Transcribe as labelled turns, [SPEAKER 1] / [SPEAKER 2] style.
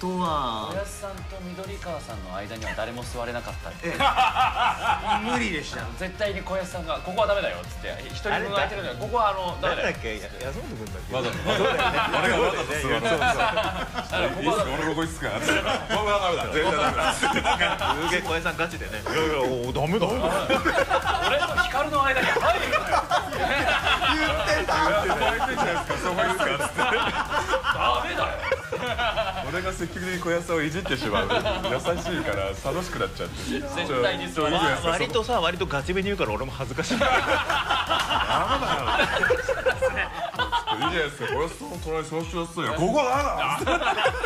[SPEAKER 1] とは
[SPEAKER 2] 小安さんと緑川さんの間には誰も座れなかったんで
[SPEAKER 1] 無理でした。
[SPEAKER 2] 絶対に小安さんが「ここはダメだよ」っつって一人分空いてるのに「ここはダメだよ」
[SPEAKER 3] 誰だっけ、安本君だっけ。
[SPEAKER 4] わざと俺がわざと座る。いいっすか、俺ここいいっすか。ここはダメだ、絶対ダメだ。
[SPEAKER 3] すげえ小江さんガチでね。いやいや、おダメだ。
[SPEAKER 2] 俺と光の間に入るなよ
[SPEAKER 4] 言ってた。言ってたじゃないですか、そこいいっすかっつって。
[SPEAKER 2] ダメだよ
[SPEAKER 4] 俺が積極的に小安さんをいじってしまう。優しいから楽しくなっちゃって。
[SPEAKER 2] 絶対に座らない
[SPEAKER 3] 割とさ、割とガチめに言うから俺も恥ずかしい。
[SPEAKER 4] いいじゃないですか、小安さんの隣に座ってくださいよ。ここはダメだ。